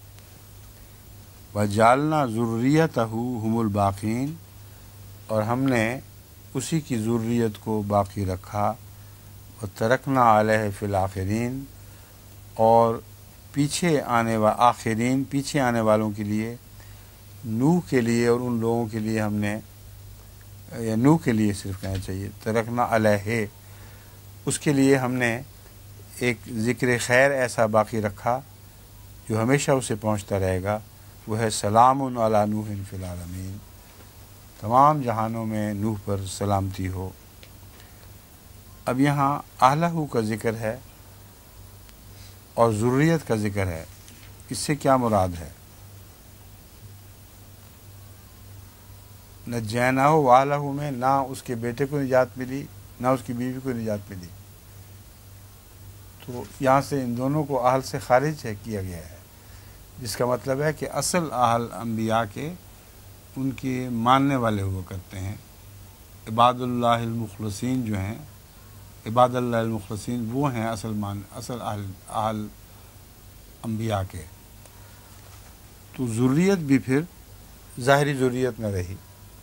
وَجَعَلْنَا ذُرِّيَّتَهُ هُمُ الْبَاقِينَ، اور ہم نے اسی کی ذریت کو باقی رکھا، وَتَرَكْنَا عَلَيْهِ فِي الْآخِرِينَ، اور پیچھے آنے والوں کے لیے، نوح کے لیے اور ان لوگوں کے لیے ہم نے، یا نوح کے لیے صرف کہنا چاہیے، ترکنا علیہ، اس کے لیے ہم نے ایک ذکر خیر ایسا باقی رکھا جو ہمیشہ اسے پہنچتا رہے گا، وہ ہے سلام علی نوح فی العالمین، تمام جہانوں میں نوح پر سلامتی ہو۔ اب یہاں اہلہ کا ذکر ہے اور ذریت کا ذکر ہے، اس سے کیا مراد ہے؟ نجیناہ و اہلہ میں نہ اس کے بیٹے کو نجات ملی نہ اس کی بیوی کو نجات ملی، تو یہاں سے ان دونوں کو اہل سے خارج کیا گیا ہے، جس کا مطلب ہے کہ اصل اہل انبیاء کے ان کے ماننے والے ہوا کرتے ہیں۔ عباد اللہ المخلصین جو ہیں، عباد اللہ المخلصین وہ ہیں اصل اہل انبیاء کے، تو ذریت بھی پھر ظاہری ذریت نہ رہی۔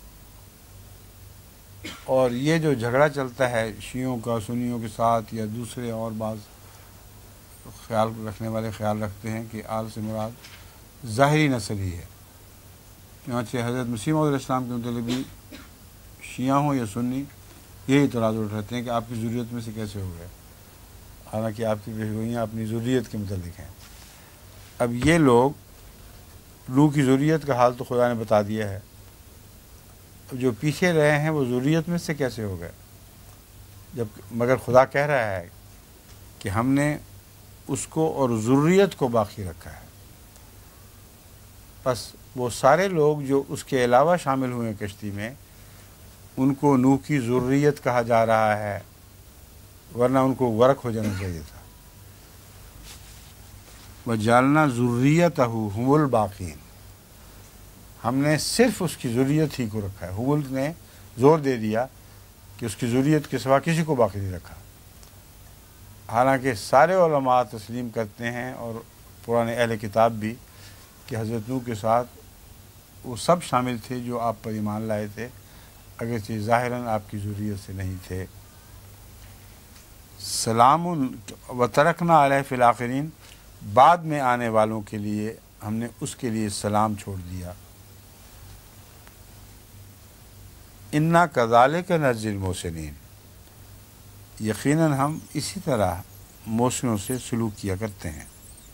اور یہ جو جھگڑا چلتا ہے شیعوں کا سنیوں کے ساتھ، یا دوسرے اور بعض خیال رکھنے والے خیال رکھتے ہیں کہ آل سے مراد ظاہری نسل ہی ہے، چنانچہ حضرت مسیح موعود علیہ السلام کے متعلق بھی شیعہ ہوں یا سنی یہی اعتراض اٹھاتے ہیں کہ آپ کی ذریت میں سے کیسے ہو گئے، حالانکہ آپ کی پیشگوئیاں اپنی ذریت کے متعلق ہیں۔ اب یہ لوگ نوح کی ذریت کا حال تو خدا نے بتا دیا ہے، جو پیچھے رہے ہیں وہ ذریت میں سے کیسے ہو گئے، مگر خدا کہہ رہا ہے کہ ہم نے اس کو اور ذریت کو باقی رکھا ہے۔ بس وہ سارے لوگ جو اس کے علاوہ شامل ہوئے کشتی میں، ان کو نوح کی ذریت کہا جا رہا ہے، ورنہ ان کو غرق ہو جانا چاہیے تھا۔ وجعلنا ذریتہ هم الباقین، ہم نے صرف اس کی ذریت ہی کو رکھا ہے۔ ہم نے زور دے دیا کہ اس کی ذریت کے سوا کسی کو باقی نہیں رکھا، حالانکہ سارے علماء تسلیم کرتے ہیں اور پرانے اہل کتاب بھی کہ حضرت نوح کے ساتھ وہ سب شامل تھے جو آپ پر ایمان لائے تھے، اگرچہ ظاہراً آپ کی ذریت سے نہیں تھے۔ سلام وترکنا علیہ فی الآخرین، بعد میں آنے والوں کے لیے ہم نے اس کے لیے سلام چھوڑ دیا۔ انا کذالک نجزی المحسنین، یقیناً ہم اسی طرح محسنوں سے سلوک کیا کرتے ہیں۔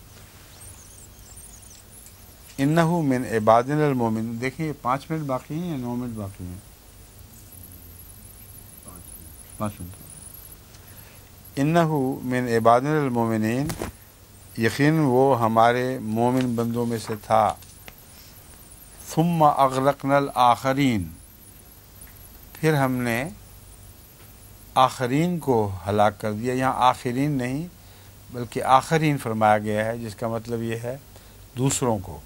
انہ من عبادنا المومنین، دیکھیں 5 منٹ باقی ہیں یا 9 منٹ باقی ہیں؟ 5 منٹ۔ انہ من عبادنا المومنین، یقین وہ ہمارے مومن بندوں میں سے تھا۔ ثم اغرقنا الآخرین، پھر ہم نے آخرین کو ہلاک کر دیا۔ یہاں آخرین نہیں بلکہ آخرین فرمایا گیا ہے، جس کا مطلب یہ ہے دوسروں کو،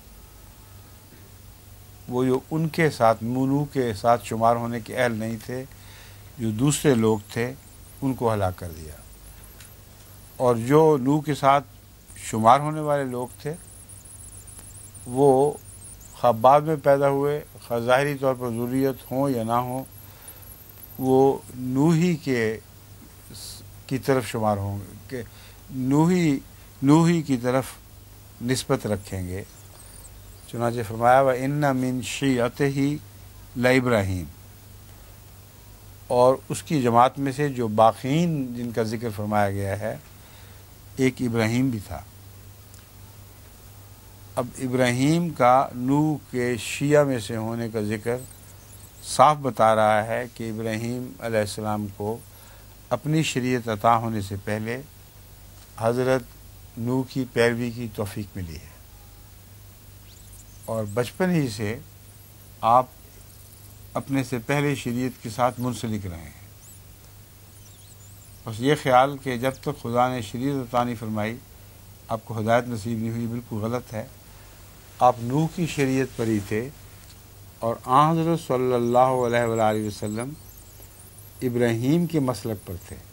وہ جو ان کے ساتھ نوح کے ساتھ شمار ہونے کے اہل نہیں تھے، جو دوسرے لوگ تھے ان کو ہلاک کر دیا۔ اور جو نوح کے ساتھ شمار ہونے والے لوگ تھے وہ خواہ بعد میں پیدا ہوئے، خواہ ظاہری طور پر ذریت ہوں یا نہ ہوں، وہ نوحی کی طرف شمار ہوں گے، کہ نوحی کی طرف نسبت رکھیں گے۔ چنانچہ فرمایا وَإِنَّ مِن شِيعَتِهِ لَإِبْرَاهِيمَ، اور اس کی جماعت میں سے جو باقین جن کا ذکر فرمایا گیا ہے ایک ابراہیم بھی تھا۔ اب ابراہیم کا نوح کے شیعہ میں سے ہونے کا ذکر صاف بتا رہا ہے کہ ابراہیم علیہ السلام کو اپنی شریعت عطا ہونے سے پہلے حضرت نوح کی پیروی کی توفیق ملی ہے، اور بچپن ہی سے آپ اپنے سے پہلے شریعت کے ساتھ منسلک رہے ہیں۔ بس یہ خیال کہ جب تک خدا نے شریعت عطا نہیں فرمائی آپ کو ہدایت نصیب نہیں ہوئی، بالکل غلط ہے۔ آپ نوح کی شریعت پر ہی تھے، اور آن حضرت صلی اللہ علیہ وآلہ وسلم ابراہیم کے مسلک پر تھے۔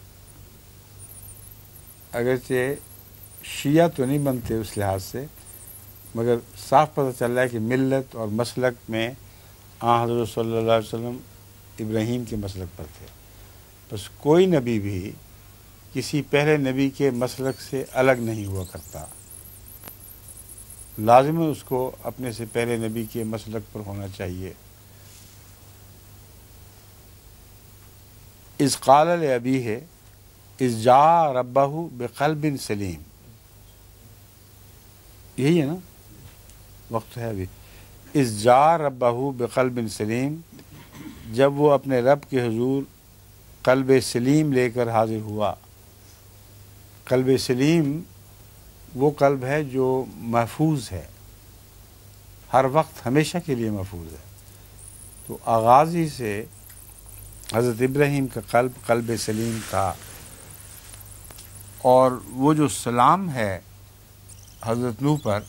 اگرچہ شیعہ تو نہیں بنتے اس لحاظ سے، مگر صاف پتہ چل رہا ہے کہ ملت اور مسلک میں آن حضرت صلی اللہ علیہ وسلم ابراہیم کے مسلک پر تھے۔ بس کوئی نبی بھی کسی پہلے نبی کے مسلک سے الگ نہیں ہوا کرتا، لازم ہے اس کو اپنے سے پہلے نبی کے مسلک پر ہونا چاہیے۔ اذ قال لأبیہ اذ جاء ربہ بقلب سلیم، یہی ہے نا، وقت ہے ابھی۔ اذ جاء ربہ بقلب سلیم، جب وہ اپنے رب کے حضور قلب سلیم لے کر حاضر ہوا۔ قلب سلیم وہ قلب ہے جو محفوظ ہے، ہر وقت ہمیشہ کے لیے محفوظ ہے۔ تو آغاز ہی سے حضرت ابراہیم کا قلب سلیم تھا، اور وہ جو سلام ہے حضرت نوح پر،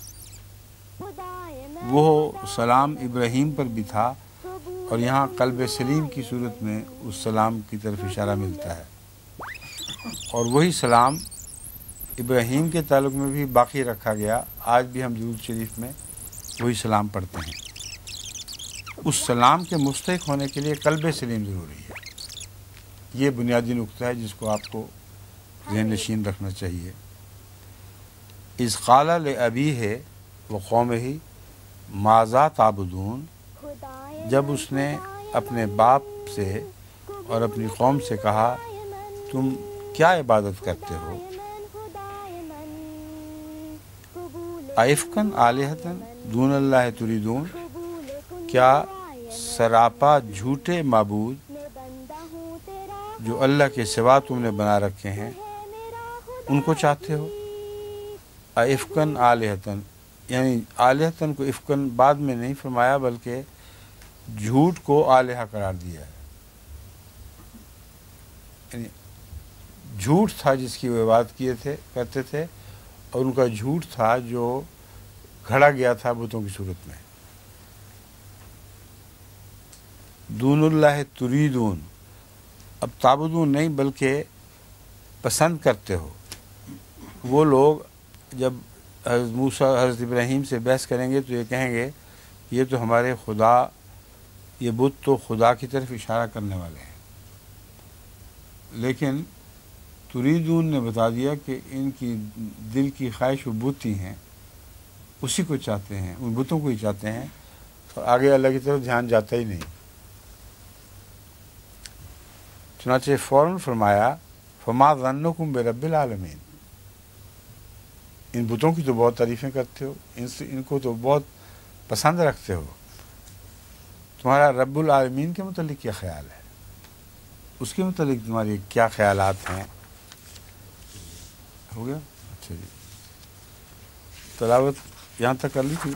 وہ سلام ابراہیم پر بھی تھا، اور یہاں قلب سلیم کی صورت میں اس سلام کی طرف اشارہ ملتا ہے، اور وہی سلام ابراہیم کے تعلق میں بھی باقی رکھا گیا۔ آج بھی ہم درود شریف میں وہی سلام پڑھتے ہیں۔ اس سلام کے مستحق ہونے کے لیے قلب سلیم ضروری ہے، یہ بنیادی نقطہ ہے جس کو آپ کو ذہن نشین رکھنا چاہیے۔ اذ قال لأبیہ وقومہ ماذا تعبدون، جب اس نے اپنے باپ سے اور اپنی قوم سے کہا تم کیا عبادت کرتے ہو؟ ائفکن آلہۃ دون اللہ تریدون، کیا سراپا جھوٹے معبود جو اللہ کے سوا تم نے بنا رکھے ہیں ان کو چاہتے ہو؟ ائفکن آلہۃ، یعنی آلہۃ کو افکن بعد میں نہیں فرمایا بلکہ جھوٹ کو آلہہ قرار دیا ہے، یعنی جھوٹ تھا جس کی وہ عبادت کرتے تھے، اور ان کا جھوٹ تھا جو گھڑا گیا تھا بتوں کی صورت میں. دون اللہ تریدون، اب تعبدون نہیں بلکہ پسند کرتے ہو. وہ لوگ جب حضرت موسیٰ حضرت ابراہیم سے بحث کریں گے تو یہ کہیں گے یہ تو ہمارے خدا، یہ بت تو خدا کی طرف اشارہ کرنے والے ہیں. لیکن تریدون نے بتا دیا کہ ان کی دل کی خواہش وہ بت ہی ہیں، اسی کو چاہتے ہیں، ان بتوں کو ہی چاہتے ہیں، اور آگے اللہ کی طرف دھیان جاتا ہی نہیں. چنانچہ فوراً فرمایا فما ظنکم برب العالمین، ان بتوں کی تو بہت تعریفیں کرتے ہو، ان کو تو بہت پسند رکھتے ہو، تمہارا رب العالمین کے متعلق کیا خیال ہے، اس کے متعلق تمہاری کیا خیالات ہیں. ہو گیا؟ اچھا جی، تلاوت یہاں تک کر لی تھی،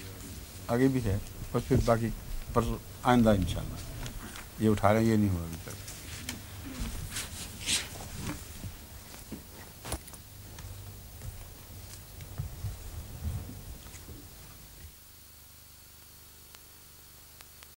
آگے بھی ہے، اور پھر باقی پر آئندہ انشاءاللہ یہ اٹھا رہے ہیں، یہ نہیں ہوا ابھی تک.